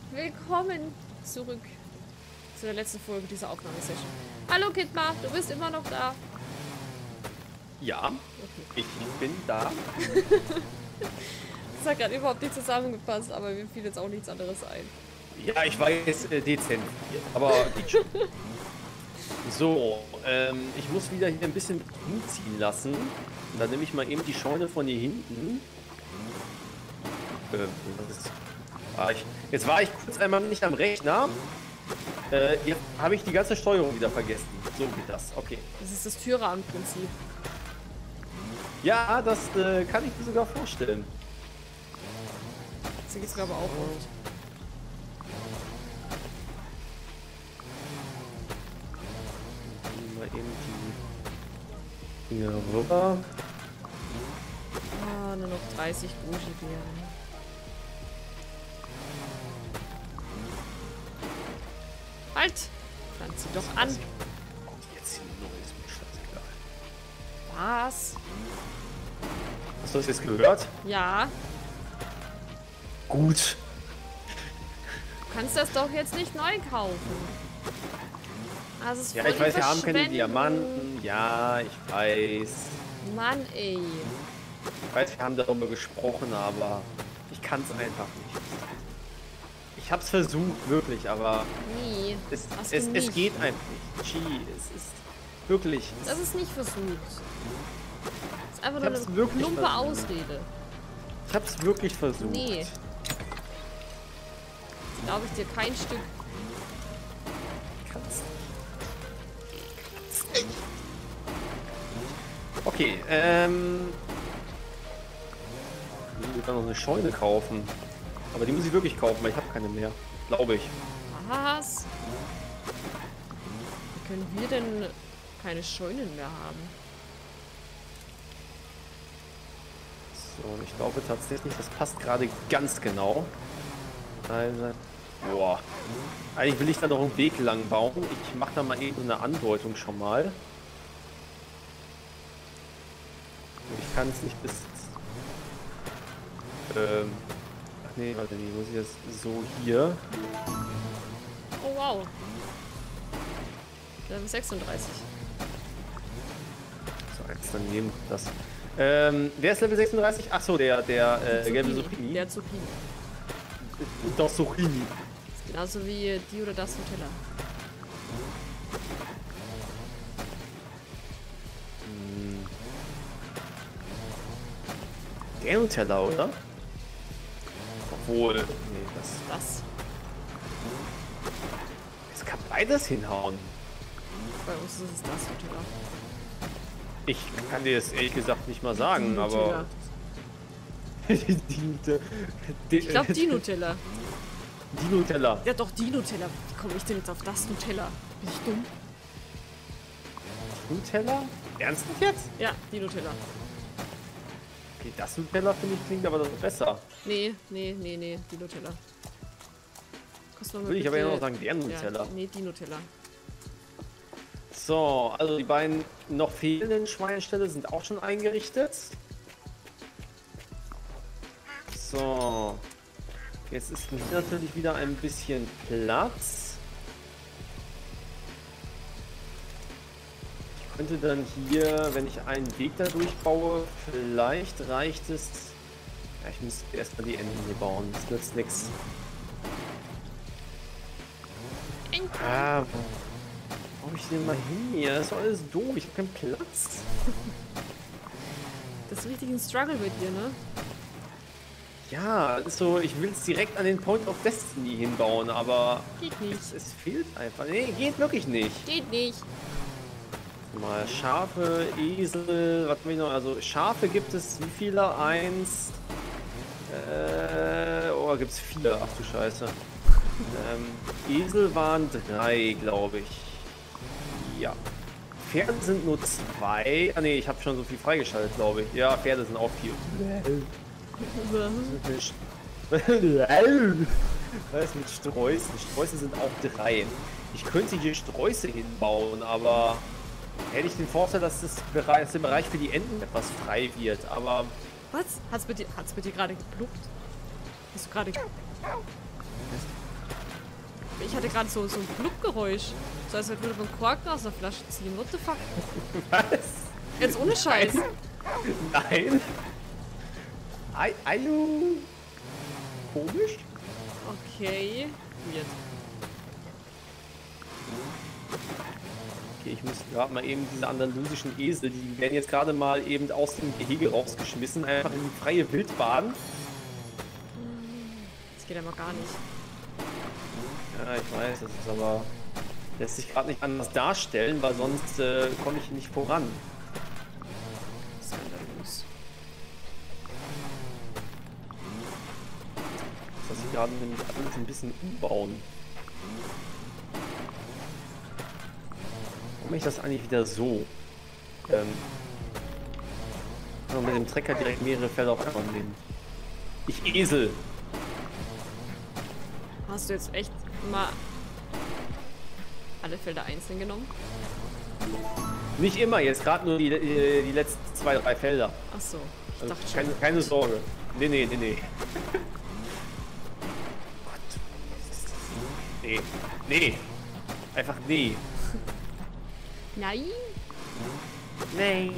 Willkommen zurück zu der letzten Folge dieser Aufnahmesession. Hallo Kidma, du bist immer noch da. Ja, okay. Ich bin da. Das hat gerade überhaupt nicht zusammengepasst, aber mir fiel jetzt auch nichts anderes ein. Ja, ich war jetzt dezent, aber geht schon. So, ich muss wieder hier ein bisschen umziehen lassen. Und dann nehme ich mal eben die Scheune von hier hinten. Jetzt war ich kurz einmal nicht am Rechner. Jetzt habe ich die ganze Steuerung wieder vergessen. So geht das, okay. Das ist das Türrahmenprinzip. Ja, das kann ich mir sogar vorstellen. Das gibt's glaube ich auch oft. Mal eben die Dinger rüber. Ah, nur noch 30 Goji-Beeren. Halt! Pflanz sie doch an. Jetzt hier neues mit scheißegal. Was? Hast du das jetzt gehört? Ja. Gut. Du kannst das doch jetzt nicht neu kaufen. Also es Ja, ich weiß, wir haben keine Diamanten. Ja, ich weiß. Mann, ey. Ich weiß, wir haben darüber gesprochen, aber ich kann es einfach nicht. Ich habe es versucht, wirklich, aber Nie. es geht einfach nicht. Gee, es ist wirklich. Das ist nicht versucht. Das ist einfach nur eine plumpe Ausrede. Ich habe es wirklich versucht. Nee. Glaube ich dir kein Stück. Kannst. Okay, ich kann noch eine Scheune kaufen. Aber die muss ich wirklich kaufen, weil ich habe keine mehr. Glaube ich. Was? Wie können wir denn keine Scheunen mehr haben? So, und ich glaube tatsächlich, das passt gerade ganz genau. Also, boah. Eigentlich will ich da noch einen Weg lang bauen. Ich mache da mal eben eine Andeutung schon mal. Ich kann es nicht bis... Ach nee, warte, wie muss ich das so hier? Oh wow. Level 36. So, jetzt dann nehmen wir das. Wer ist Level 36? Achso, der gelbe Zucchini. Der Zucchini. Doch, Zucchini. Genauso wie die oder das Nutella. Der Nutella, oder? Obwohl. Nee, Das. Es kann beides hinhauen. Bei uns ist es das Nutella. Ich kann dir das ehrlich gesagt nicht mal sagen, Die aber. Ich glaube die Nutella. Die Nutella. Ja doch, die Nutella. Wie komme ich denn jetzt auf das Nutella? Bin ich dumm? Nutella? Ernsthaft jetzt? Ja, die Nutella. Okay, das Nutella finde ich klingt aber noch besser. Nee, die Nutella. Würde ich aber ja noch sagen, der Nutella. Ja, nee, die Nutella. So, also die beiden noch fehlenden Schweineställe sind auch schon eingerichtet. So. Jetzt ist hier natürlich wieder ein bisschen Platz. Ich könnte dann hier, wenn ich einen Weg da durchbaue, vielleicht reicht es. Ja, ich muss erstmal die Enden hier bauen. Das nützt nichts. Ah, wo brauche ich denn mal hin hier? Das ist alles doof. Ich habe keinen Platz. Das ist richtig ein Struggle mit dir, ne? Ja, ist so, ich will es direkt an den Point of Destiny hinbauen, aber Geht nicht. es fehlt einfach. Nee, geht wirklich nicht. Geht nicht. Mal Schafe, Esel, was will ich noch? Also Schafe gibt es wie viele? Eins. Oh, gibt es 4. Ach du Scheiße. Esel waren 3, glaube ich. Ja. Pferde sind nur 2. Ah ne, ich habe schon so viel freigeschaltet, glaube ich. Ja, Pferde sind auch 4. Was ist mit Sträußen? Sträuße sind auch 3. Ich könnte hier Sträuße hinbauen, aber hätte ich den Vorteil, dass der Bereich für die Enten etwas frei wird. Aber Was? Hat's mit dir gerade gepluppt? Hast du gerade... ich hatte gerade so ein Pluckgeräusch. So als würde man Korken aus der Flasche ziehen. What the fuck? Was? Jetzt ohne Scheiß. Nein. Hallo. Komisch. Okay. Weird. Okay, ich muss gerade mal eben diese andalusischen Esel, die werden jetzt gerade mal eben aus dem Gehege rausgeschmissen, einfach in die freie Wildbahn. Das geht aber gar nicht. Ja, ich weiß, das ist aber... lässt sich gerade nicht anders darstellen, weil sonst komme ich nicht voran. Skandalös. Das heißt, ich gerade nämlich alles ein bisschen umbauen. Warum mache ich das eigentlich wieder so? Kann man mit dem Trecker direkt mehrere Felder auf einmal nehmen. Ich Esel! Hast du jetzt echt mal alle Felder einzeln genommen? Nicht immer, jetzt gerade nur die letzten 2, 3 Felder. Ach so, ich Also dachte schon. keine Sorge. Nee. Gott. Nee. Einfach nee. Nein. Nein.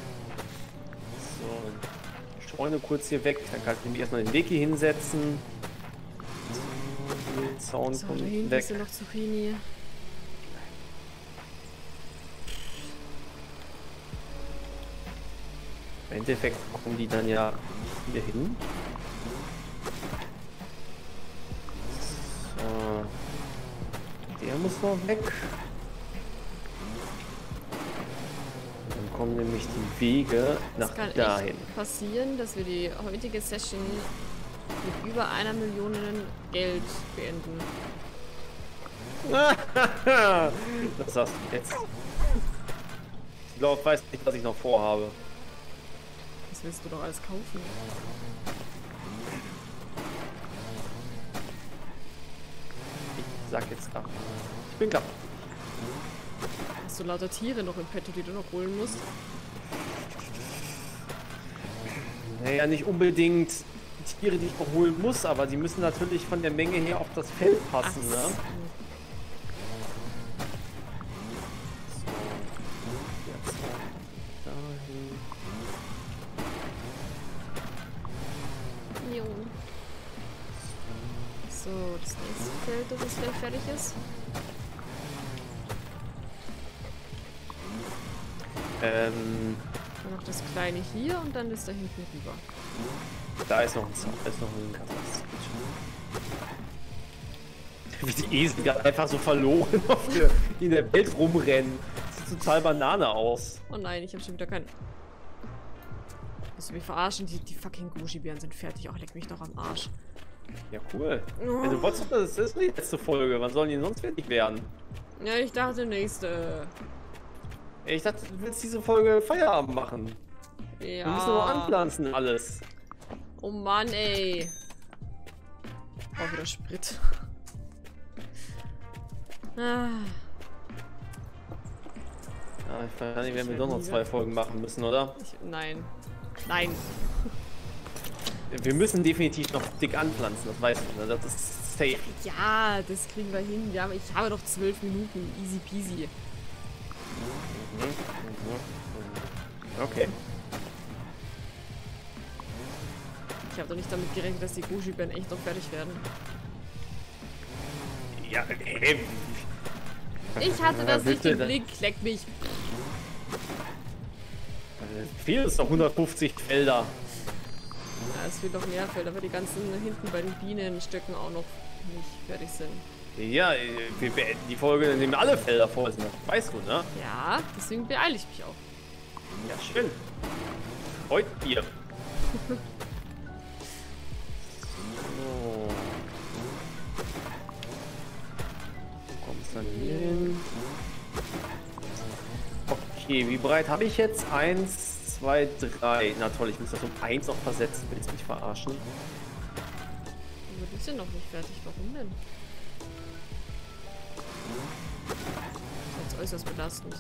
So. Scheune kurz hier weg. Dann kann ich nämlich erstmal den Weg hier hinsetzen. Zaun So, da kommt hinten weg. ist ja noch Zucchini. Im Endeffekt kommen die dann ja hier hin. So. Der muss noch weg. Dann kommen nämlich die Wege nach Es kann dahin. echt passieren, dass wir die heutige Session mit über 1 Million Geld beenden. Das hast du jetzt. Ich glaube, weiß nicht, was ich noch vorhabe. Das willst du doch alles kaufen. Ich sag jetzt ab. Ich bin klar. Hast du lauter Tiere noch im Petto, die du noch holen musst? Naja, nicht unbedingt Tiere, die ich noch holen muss, aber die müssen natürlich von der Menge her auf das Feld passen, ne? so. So, jetzt dahin. Jo. So, das nächste Feld, das jetzt gleich fertig ist. Dann noch das kleine hier und dann ist da hinten rüber. Da ist noch ein Zaun, da ist noch ein Kasten. Wie die Esel gerade einfach so verloren in der Welt rumrennen. Sieht total Banane aus. Oh nein, ich habe schon wieder keinen. Willst du mich verarschen? Die fucking Goji-Bären sind fertig. Auch leck mich doch am Arsch. Ja, cool. Ja, du wolltest, das ist die letzte Folge. Wann sollen die sonst fertig werden? Ja, ich dachte nächste. Ich dachte, du willst diese Folge Feierabend machen. Ja. Wir müssen noch anpflanzen alles. Oh Mann, ey. Auch wieder Sprit. Ah. Ja, ich weiß nicht, wenn wir doch noch 2 Folgen machen müssen, oder? Nein. Nein. Wir müssen definitiv noch dick anpflanzen, das weißt du, ne? Das ist safe. Ja, das kriegen wir hin. Ich habe noch 12 Minuten. Easy peasy. Okay. Ich habe doch nicht damit gerechnet, dass die Goji-Bären echt noch fertig werden. Ja, Ich hatte das nicht bitte, im Blick. Leck mich. fehlen uns noch 150 Felder. Ja, es fehlt noch mehr Felder, aber die ganzen hinten bei den Bienenstöcken auch noch nicht fertig sind. Ja, wir beenden die Folge, indem alle Felder voll sind. Weißt du, ne? Ja, deswegen beeile ich mich auch. Ja, schön. Freut ihr. So. Wo kommst du dann hier hin? Okay, wie breit habe ich jetzt? 1, 2, 3. Na toll, ich muss das um 1 noch versetzen. Willst du mich verarschen? Aber die sind noch nicht fertig. Warum denn? Das ist jetzt äußerst belastend.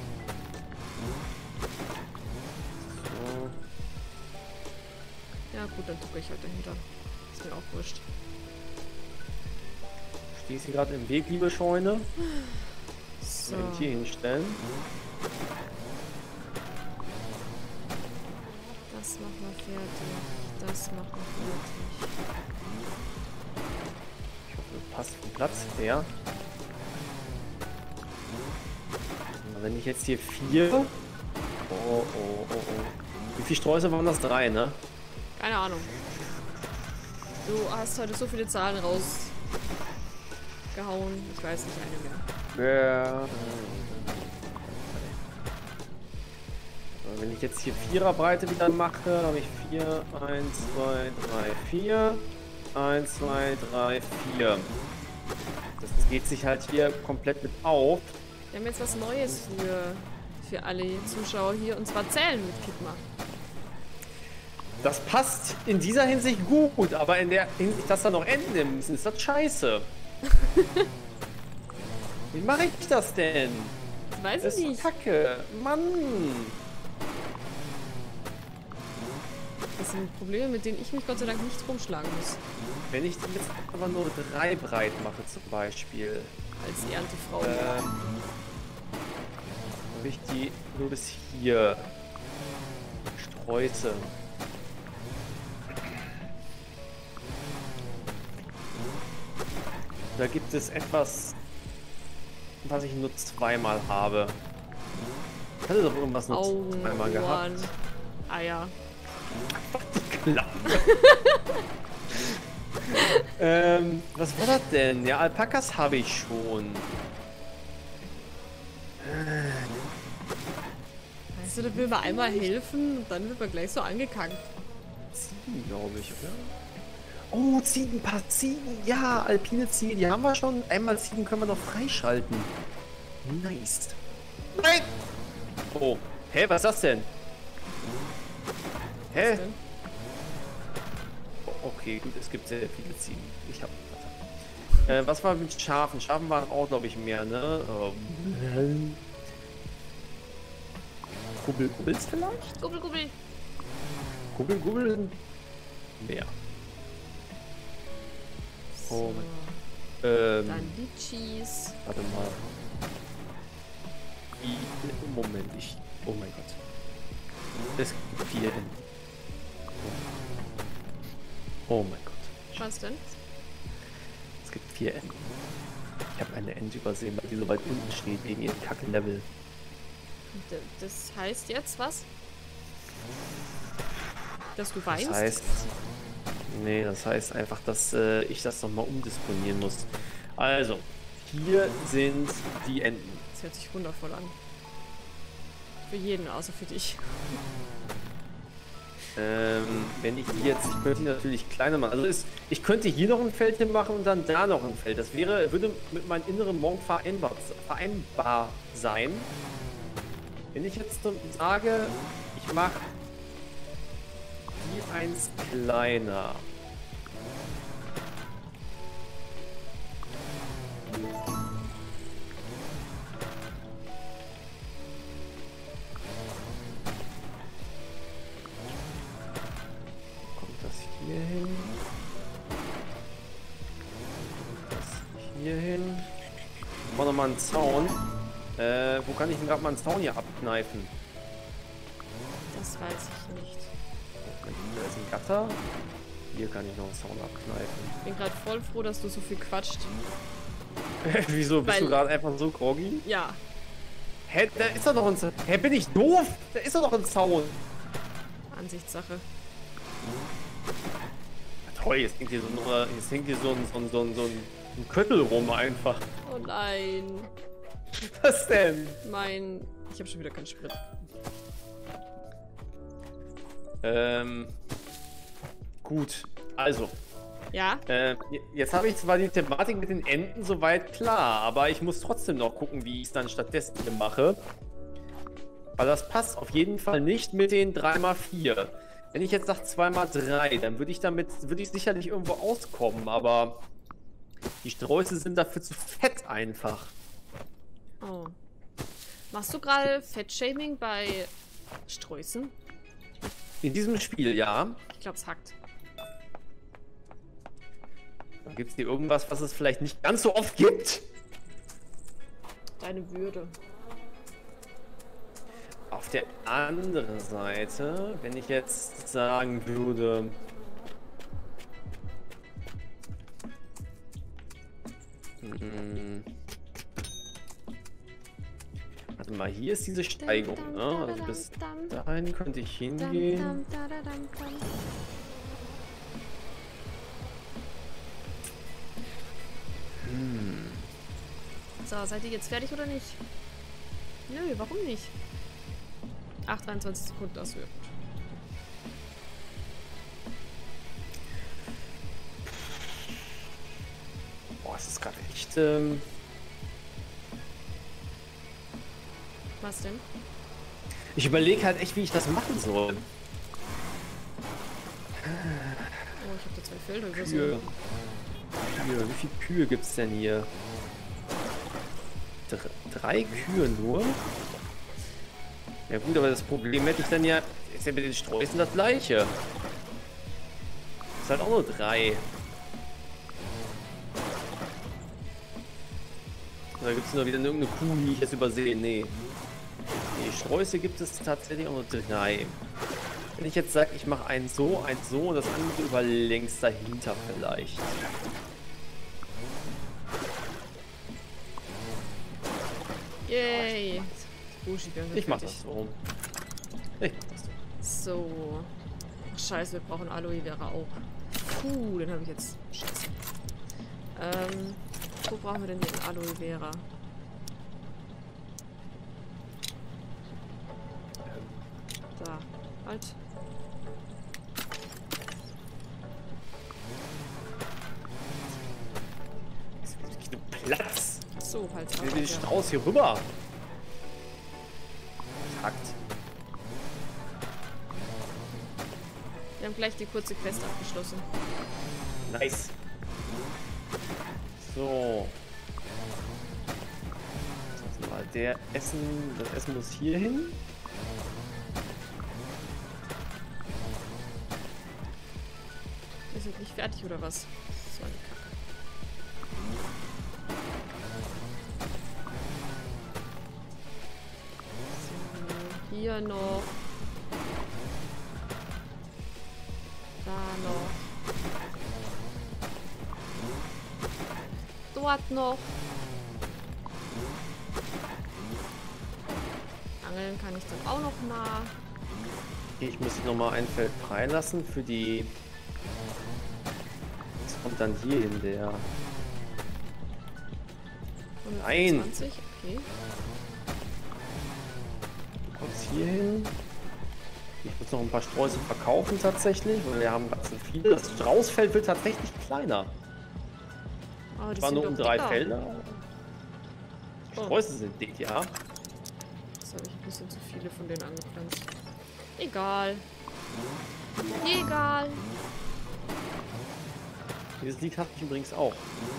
So. Ja gut, dann drücke ich halt dahinter. Ist mir auch wurscht. Stehst du gerade im Weg, liebe Scheune? So. Wenn ich hier hinstellen. Das machen wir fertig. Das machen wir fertig. Ich hoffe, das passt vom Platz her. Wenn ich jetzt hier 4... Oh, oh, oh, oh. Wie viele Sträuße waren das? 3, ne? Keine Ahnung. Du hast heute so viele Zahlen rausgehauen. Ich weiß nicht eine mehr. Ja. Wenn ich jetzt hier 4er Breite wieder mache, habe ich 4, 1, 2, 3, 4. 1, 2, 3, 4. Das geht sich halt hier komplett mit auf. Wir haben jetzt was Neues für alle Zuschauer hier, und zwar Zählen mit Kidma. Das passt in dieser Hinsicht gut, aber in der Hinsicht, dass da noch Enden im müssen, ist das scheiße. Wie mache ich das denn? Weiß Das ich ist nicht. Kacke. Mann. Das sind Probleme, mit denen ich mich Gott sei Dank nicht rumschlagen muss. Wenn ich die jetzt einfach nur 3 breit mache zum Beispiel. Als Erntefrau. Habe ich die nur bis hier. Sträuße. Da gibt es etwas, was ich nur 2-mal habe. Ich hatte doch irgendwas nur 2-mal gehabt. Eier. Was war das denn? Ja, Alpakas habe ich schon. Weißt du, da will man einmal helfen und dann wird man gleich so angekackt. Ziegen, glaube ich, oder? Oh, Ziegen, ein paar Ziegen. Ja, alpine Ziegen, die haben wir schon. Einmal Ziegen können wir noch freischalten. Nice. Nein! Oh, hä, was ist das denn? Hä? Okay, gut, es gibt sehr viele Ziegen. Ich hab... was war mit Schafen? Schafen waren auch, glaube ich, mehr, ne? Kubbels vielleicht? Gubbel, gubbel. Kubbel sind mehr. Oh mein Gott. Dann die Cheese. Warte mal. Moment, oh mein Gott. Es gibt 4 Enden. Oh mein Gott. Was denn? Es gibt 4 Enden. Ich habe eine Ente übersehen, weil die so weit unten steht, wegen ihrem Kacke-Level. Das heißt jetzt was? Dass du weinst? Das heißt... Nee, das heißt einfach, dass ich das nochmal umdisponieren muss. Also, hier sind die Enden. Das hört sich wundervoll an. Für jeden, außer für dich. Wenn ich die jetzt, ich könnte die natürlich kleiner machen. Also ich könnte hier noch ein Feld hinmachen und dann da noch ein Feld. Das würde mit meinem inneren Monk vereinbar sein. Wenn ich jetzt sage, ich mache die 1 kleiner. Kommt das hier hin? Das hier hin? Ich brauche nochmal einen Zaun. Wo kann ich denn gerade mal einen Zaun hier abkneifen? Das weiß ich nicht. Da ist ein Gatter. Hier kann ich noch einen Zaun abkneifen. Ich bin gerade voll froh, dass du so viel quatscht. Wieso? Bist Weil- du gerade einfach so groggy? Ja. Hä, da ist doch noch ein Zaun. Hä, bin ich doof? Da ist doch noch ein Zaun. Ansichtssache. Toll, jetzt hängt hier so ein Köttel rum einfach. Oh nein. Was denn? Ich habe schon wieder keinen Sprit. Gut. Also, Ja? jetzt habe ich zwar die Thematik mit den Enten soweit klar, aber ich muss trotzdem noch gucken, wie ich es dann stattdessen hier mache. Weil das passt auf jeden Fall nicht mit den 3×4. Wenn ich jetzt sage 2×3, dann würde ich sicherlich irgendwo auskommen, aber die Sträuße sind dafür zu fett einfach. Oh. Machst du gerade Fettshaming bei Sträußen? In diesem Spiel, ja. Ich glaube, es hackt. Gibt es hier irgendwas, was es vielleicht nicht ganz so oft gibt? Deine Würde. Auf der anderen Seite, wenn ich jetzt sagen würde... Warte mal, hier ist diese Steigung, ne? Also bis dahin könnte ich hingehen. So, seid ihr jetzt fertig oder nicht? Nö, warum nicht? 23 Sekunden, das wird. Boah, es ist gerade echt... Was denn? Ich überlege halt echt, wie ich das machen soll. Oh, ich habe da 2 Felder Kühe. übersehen. Kühe. Wie viele Kühe gibt es denn hier? 3 Kühe nur? Ja gut, aber das Problem hätte ich dann ja... Ist ja mit den Sträußen das gleiche. Ist halt auch nur 3. Oder gibt es nur wieder irgendeine Kuh, die ich jetzt übersehe? Nee. Die Sträuße gibt es tatsächlich auch nur 3. Wenn ich jetzt sage, ich mache eins so und das andere über längs dahinter vielleicht. Yay! Ich mach das so. Ich mach das so. So. Ach, scheiße, wir brauchen Aloe Vera auch. Den habe ich jetzt. Scheiße. Wo brauchen wir denn hier Aloe Vera? Da. Halt. Platz! So, halt. Ich will den Strauß hier rüber. Takt. Wir haben gleich die kurze Quest abgeschlossen. Nice. So. Also mal das Essen muss hier hin. Wir sind nicht fertig, oder was? So eine Kacke. So, hier noch. Da noch. Dort noch. Angeln kann ich dann auch noch mal. Ich muss noch mal ein Feld freilassen für die... Was kommt dann hier hin, der... Nein! 20, okay. Du kommst hier hin. Ich muss noch ein paar Sträuße verkaufen tatsächlich, weil wir haben ganz viel. Das Straußfeld wird tatsächlich kleiner. Oh, Es das waren sind nur um doch 3 dicker. Felder. Die Oh. Sträuße sind dick, ja. Jetzt habe ich ein bisschen zu viele von denen angepflanzt. Egal. Egal. Dieses Lied hatte ich übrigens auch.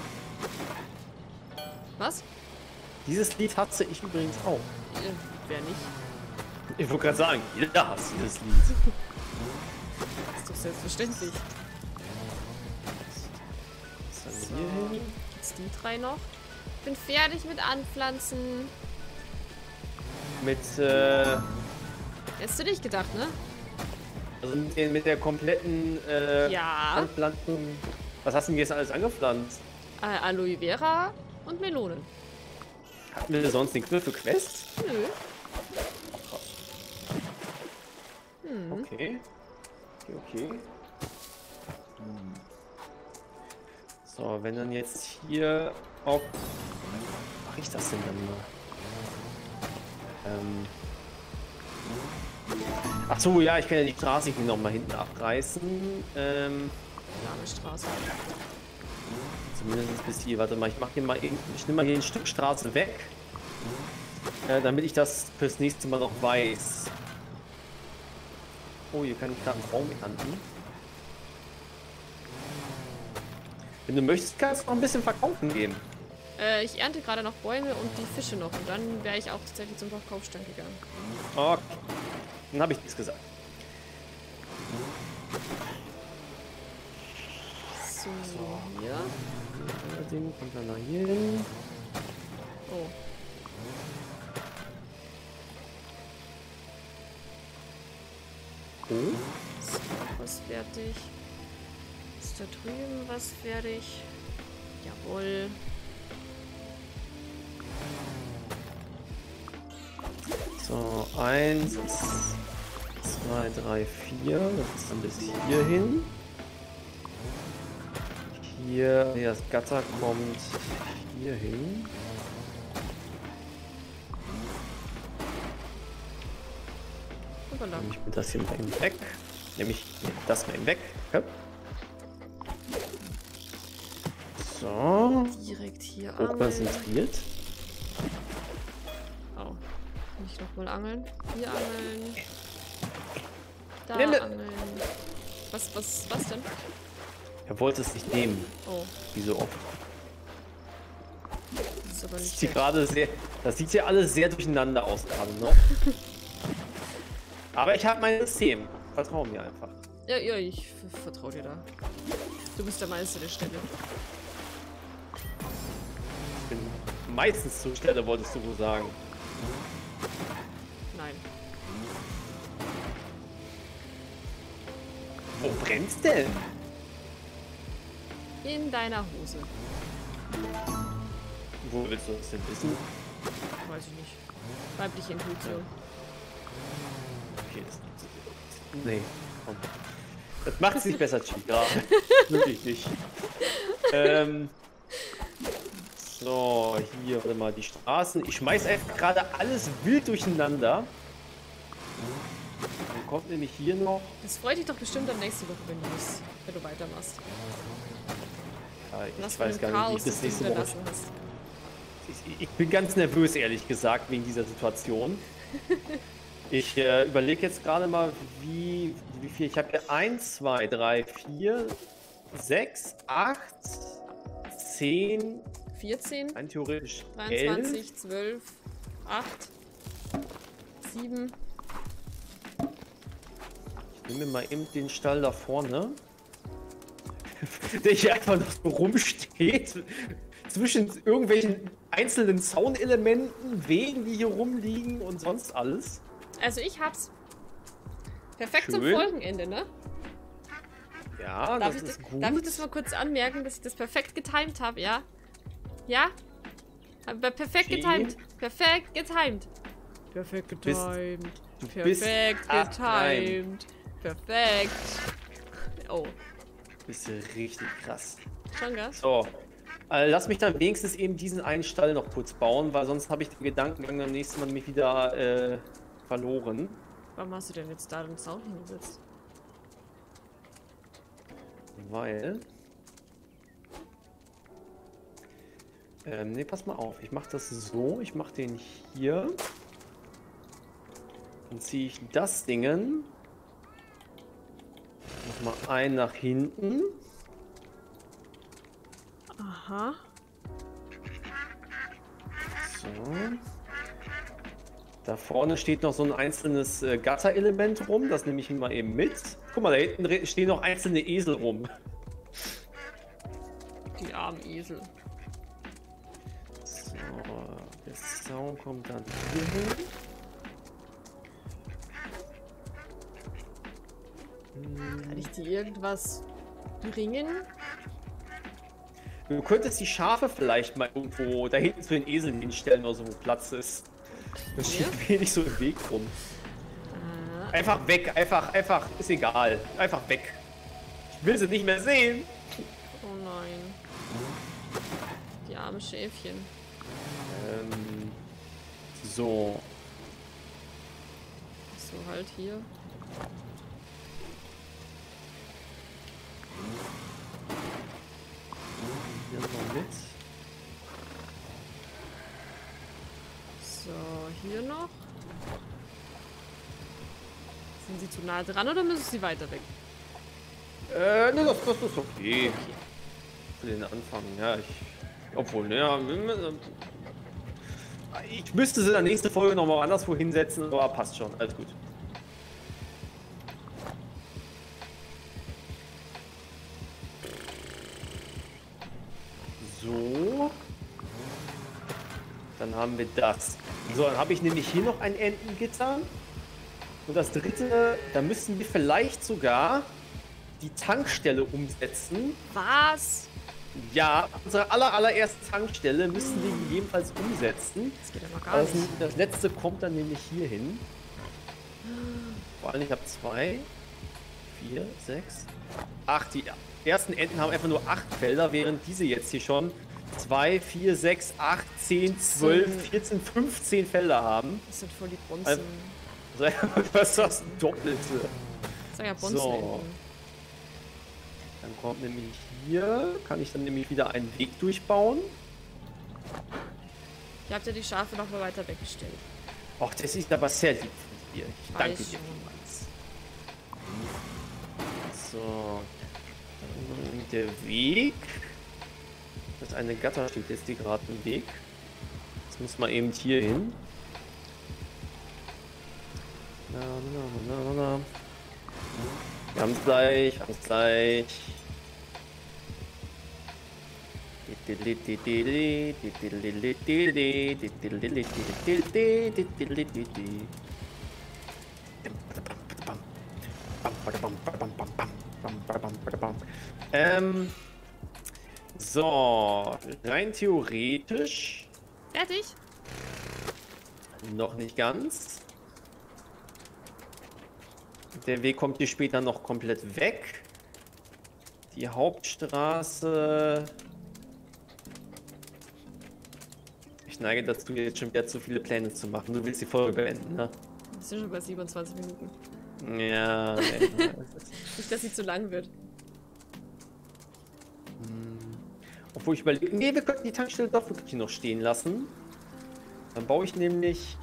Was? Dieses Lied hatte ich übrigens auch. Wer nicht? Ich wollte gerade sagen, jeder hasst dieses Lied. Ist doch selbstverständlich. Was haben So. wir hier hin? Jetzt die 3 noch. Ich bin fertig mit Anpflanzen. Mit, Hättest du nicht gedacht, ne? also mit der kompletten Ja. Anpflanzung. Was hast du denn jetzt alles angepflanzt? Aloe Vera und Melonen. Hatten wir sonst nichts mehr für Quests? Nö. Okay. Okay. So, wenn dann jetzt hier auf... Wie mache ich das denn dann mal? Ach so, ja, ich kann ja die Straße hier noch mal hinten abreißen. Lange Straße. Zumindest bis hier. Warte mal, ich nehme mal hier ein Stück Straße weg, damit ich das fürs nächste Mal noch weiß. Oh, hier kann ich gerade einen Baum ernten. Wenn du möchtest, kannst du noch ein bisschen verkaufen gehen. Ich ernte gerade noch Bäume und die Fische noch. Und dann wäre ich auch tatsächlich zum Verkaufsstand gegangen. Okay. Dann habe ich nichts gesagt. So, hier. Das Ding kommt dann da hier hin. Oh. Oh. Ist noch was fertig? Ist da drüben was fertig? Jawohl. So, 1, 2, 3, 4. Das ist dann bis hier hin. Hier, das Gatter kommt hier hin. Hoppala. Nehme ich mir das hier mal eben weg. Nehme ich das mal eben weg. Hopp. So. Direkt hier angeln. Hochkonzentriert. Oh. Nicht nochmal angeln. Hier angeln. Da Nimm- angeln. Was denn? Er wollte es nicht nehmen, Oh, wie so oft. das ist aber Das nicht sieht schlecht. gerade sehr, das sieht ja alles sehr durcheinander aus gerade noch. Aber ich habe mein System. Vertrau mir einfach. Ja, ich vertraue dir da. Du bist der Meister der Stelle. Ich bin meistens zur Stelle, wolltest du wohl sagen. Nein. Wo brennt's denn? In deiner Hose. Wo willst du das denn wissen? Weiß ich nicht. Weibliche Intuition. Okay, nee, komm. Das macht es nicht besser, Chica. Wirklich nicht. So, hier, warte mal, die Straßen. Ich schmeiß einfach gerade alles wild durcheinander. Dann kommt nämlich hier noch. Das freut dich doch bestimmt dann nächste Woche, wenn du weitermachst. Ja, Was ich für weiß ein gar nicht, wie Chaos ich das das du nächste Woche. hinterlassen hast. Ich bin ganz nervös, ehrlich gesagt, wegen dieser Situation. Ich überlege jetzt gerade mal, wie viel. Ich habe hier 1, 2, 3, 4, 6, 8, 10, 14, rein theoretisch 23, 11. 12, 8, 7. Ich nehme mir mal eben den Stall da vorne. Der hier einfach noch so rumsteht. Zwischen irgendwelchen einzelnen Zaunelementen, Wegen, die hier rumliegen und sonst alles. Also ich hab's. Perfekt zum Schön. Folgenende, ne? Ja, Darf das ich ist das, gut. darf ich das mal kurz anmerken, dass ich das perfekt getimed habe, ja? Ja? Aber perfekt Okay. getimed. Perfekt getimed. Perfekt bist- getimed. du Perfekt bist astrein. getimed. Perfekt. Oh, Bist du richtig krass. schon Gas? So. Lass mich dann wenigstens eben diesen einen Stall noch kurz bauen, weil sonst habe ich den Gedankengang am nächsten Mal mich wieder verloren. Warum hast du denn jetzt da den Zaun hingesetzt? Weil. Nee, pass mal auf. Ich mache das so. Ich mache den hier. Dann ziehe ich das Dingen. Mach mal einen nach hinten. Aha. So. Da vorne steht noch so ein einzelnes Gatterelement rum. Das nehme ich mal eben mit. Guck mal, da hinten stehen noch einzelne Esel rum. Die armen Esel. So, der Zaun kommt dann hier hin. Kann ich dir irgendwas bringen? Du könntest die Schafe vielleicht mal irgendwo da hinten zu den Eseln hinstellen, oder so, wo Platz ist. Das steht wenig so im Weg rum. Einfach weg, einfach, ist egal. Einfach weg. Ich will sie nicht mehr sehen. Oh nein. Die armen Schäfchen. So. So, halt hier. Hier noch mit. So, hier noch. Sind sie zu nah dran oder müssen sie weiter weg? Ne, das ist okay. Für den Anfang, ja, obwohl, ja, ich müsste sie in der nächsten Folge nochmal anderswo hinsetzen, aber passt schon, alles gut. So. Dann haben wir das. So, dann habe ich nämlich hier noch ein Entengitter. Und das dritte, da müssen wir vielleicht sogar die Tankstelle umsetzen. Was? Ja, unsere allererste Tankstelle müssen wir gegebenenfalls umsetzen. Das geht aber gar nicht. Das letzte kommt dann nämlich hier hin. Vor allem, ich habe 2, 4, 6, 8. Die ersten Enten haben einfach nur 8 Felder, während diese jetzt hier schon 2, 4, 6, 8, 10, 12, 14, 15 Felder haben. Das sind voll die Bronzen. Was ist das Doppelte? Das sind ja Bronzen. So. Dann kommt nämlich hier, kann ich dann nämlich wieder einen Weg durchbauen. Ich habe ja die Schafe noch mal weiter weggestellt. Ach, das ist aber sehr lieb von dir. Ich danke dir schon. vielmals. So. Dann der Weg. Das eine Gatter steht jetzt hier gerade im Weg. Jetzt muss man eben hier hin. Wir haben es gleich, so, rein theoretisch. Fertig? Noch nicht ganz. Der Weg kommt hier später noch komplett weg. Die Hauptstraße. Ich neige dazu, jetzt schon wieder zu viele Pläne zu machen. Du willst die Folge beenden, ne? Wir sind schon bei 27 Minuten. Ja. Nicht, dass sie zu lang wird. Obwohl ich überlege, nee, wir könnten die Tankstelle doch wirklich noch stehen lassen. Dann baue ich nämlich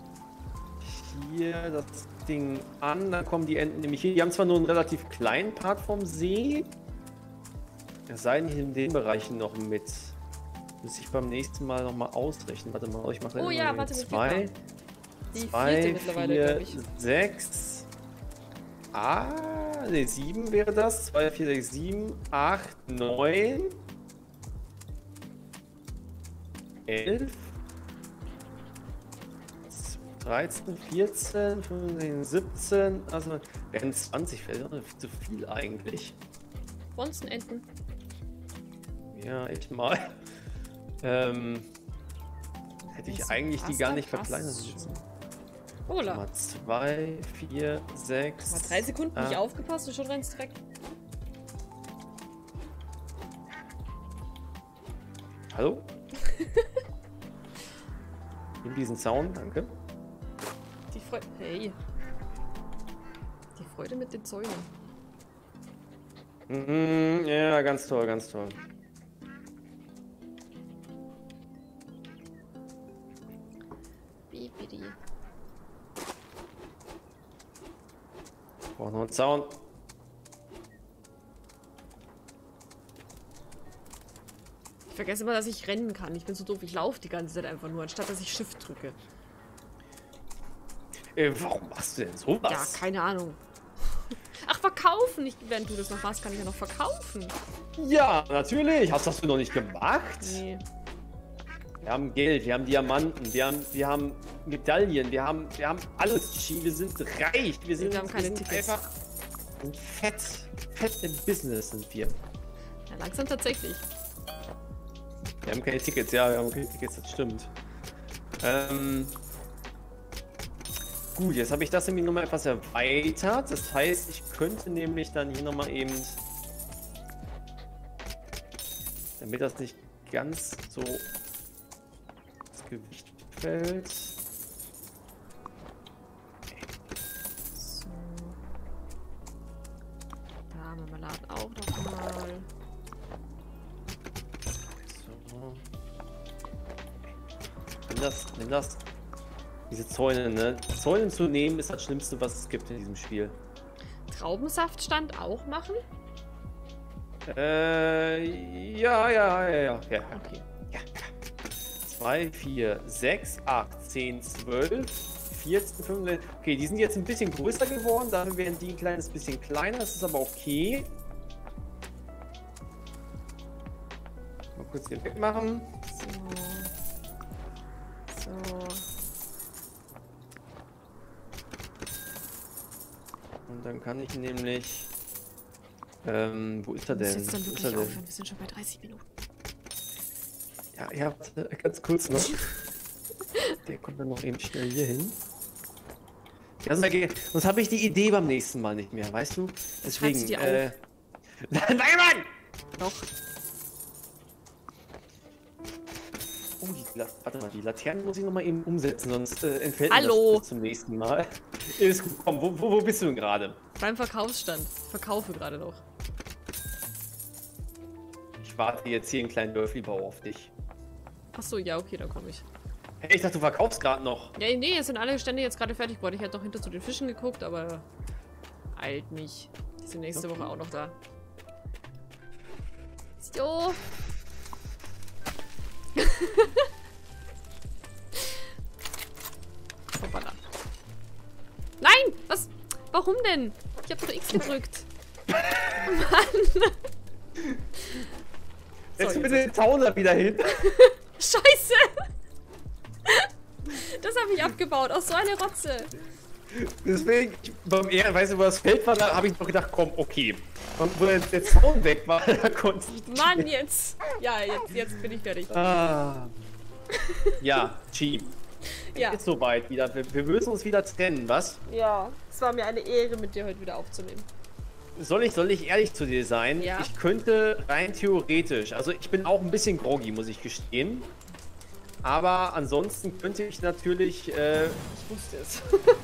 hier das Ding an, dann kommen die Enten nämlich hier. Die haben zwar nur einen relativ kleinen Part vom See. Es sei denn, in den Bereichen noch mit. Muss ich beim nächsten Mal noch mal ausrechnen. Warte mal, ich mache Ja, warte, 2, die 2, vierte mittlerweile, 4, glaube ich. 6. Ne, 7 wäre das. 2, 4, 6, 7, 8, 9, 11. 13, 14, 15, 17, also werden 20 Felder, zu viel eigentlich. Bronzenenten. Ja, echt mal. Hätte ich eigentlich die gar nicht verkleinern müssen. Oh, la. Mal 2, 4, 6. Mal 3 Sekunden nicht aufgepasst und schon rennst du weg. Hallo? In diesen Sound, danke. Die Freude. Hey. Die Freude mit den Zäunen. Ja, ganz toll, ganz toll. Bibidi. Braucht noch einen Zaun. Ich vergesse immer, dass ich rennen kann. Ich bin so doof. Ich laufe die ganze Zeit einfach nur, anstatt dass ich Shift drücke. Warum machst du denn sowas? Ja, keine Ahnung. Ach, verkaufen! Ich, während du das noch machst, kann ich ja noch verkaufen. Ja, natürlich. Hast das du noch nicht gemacht? Nee. Wir haben Geld, wir haben Diamanten, wir haben Medaillen, wir haben alles. Wir sind reich. Wir haben keine Tickets. Einfach sind fett im Business sind wir. Ja, langsam tatsächlich. Wir haben keine Tickets, ja, wir haben keine Tickets, das stimmt. Gut, jetzt habe ich das nämlich nochmal etwas erweitert. Das heißt, ich könnte nämlich dann hier nochmal eben, damit das nicht ganz so ins Gewicht fällt. So. Da haben wir Marmeladen auch nochmal. So. Nimm das. Diese Zäune, ne? Zäune zu nehmen ist das Schlimmste, was es gibt in diesem Spiel. Traubensaftstand auch machen? Ja. Okay. Ja. 2, 4, 6, 8, 10, 12, 14, 15. Okay, die sind jetzt ein bisschen größer geworden. Dafür werden die ein kleines bisschen kleiner. Das ist aber okay. Mal kurz den wegmachen. So. Und dann kann ich nämlich... wo ist er Das denn? ist jetzt dann Wo ist wirklich er denn? aufhören. Wir sind schon bei 30 Minuten. Ja, warte, ganz kurz noch. Der kommt dann noch eben schnell hier hin. Ja, sonst habe ich die Idee beim nächsten Mal nicht mehr, weißt du? Deswegen, dir auf. Nein, Mann! Doch. Oh, warte mal, die Laternen muss ich nochmal eben umsetzen, sonst entfällt mir Hallo. das bis zum nächsten Mal. Ist gut, komm, wo bist du denn gerade? Beim Verkaufsstand. Verkaufe gerade noch. Ich warte jetzt hier einen kleinen Dörfli-Bau auf dich. Achso, ja, okay, dann komme ich. Hey, ich dachte, du verkaufst gerade noch. Ja, nee, es sind alle Stände jetzt gerade fertig geworden. Ich hätte noch hinter zu den Fischen geguckt, aber eilt mich. Die sind nächste Woche auch noch da. So. Hoppala. Nein! Was? Warum denn? Ich habe doch X gedrückt. Mann! Setz So, bitte den Zaun da wieder hin. Scheiße! Das habe ich abgebaut. Aus so eine Rotze. Deswegen, beim Ehren, weißt du, wo das Feld war, da habe ich noch gedacht, komm, okay. Und wo der Zaun weg war, da konnte ich nicht Mann, mehr. jetzt. Ja, jetzt bin ich fertig. Ah. Ja, Chi. Ja. Ist soweit wieder. Wir müssen uns wieder trennen, was? Ja. Es war mir eine Ehre, mit dir heute wieder aufzunehmen. Soll ich ehrlich zu dir sein? Ja. Ich könnte rein theoretisch, also ich bin auch ein bisschen groggy, muss ich gestehen. Aber ansonsten könnte ich natürlich, Ich wusste es.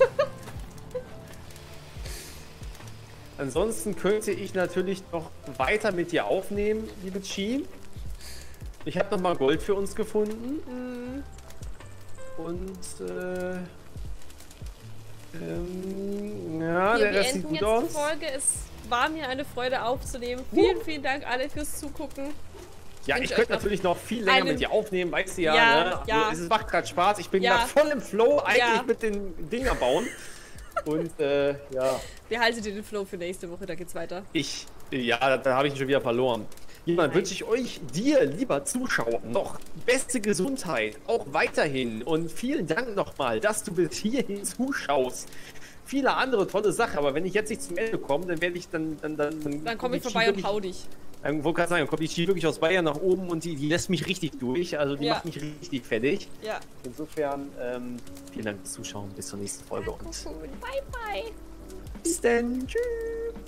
ansonsten könnte ich natürlich noch weiter mit dir aufnehmen, liebe Chi. Ich habe noch mal Gold für uns gefunden. Und, ja, Wir das sieht beenden gut jetzt aus. die Folge. Es war mir eine Freude aufzunehmen. Vielen, vielen Dank alle fürs Zugucken. Ja, wünsche ich könnte euch noch natürlich noch viel länger einen- mit dir aufnehmen, weißt du ja, Ja, ne? ja. Also, es macht gerade Spaß. Ich bin Ja. gerade voll im Flow, eigentlich Ja. mit den Dinger bauen. Und, ja, Behalte dir den Flow für nächste Woche, da geht's weiter. da habe ich ihn schon wieder verloren. Jemand Nein. wünsche ich euch, dir, lieber Zuschauer, noch beste Gesundheit, auch weiterhin. Und vielen Dank nochmal, dass du bis hierhin zuschaust. Viele andere tolle Sachen, aber wenn ich jetzt nicht zum Ende komme, dann werde ich dann Dann komme ich vorbei und hau dich. Wollte gerade sagen, dann kommt die Chi wirklich aus Bayern nach oben und die lässt mich richtig durch. Also die Ja. macht mich richtig fertig. Ja. Insofern, vielen Dank fürs Zuschauen. Bis zur nächsten Folge und Bye, bye. bis dann. Tschüss.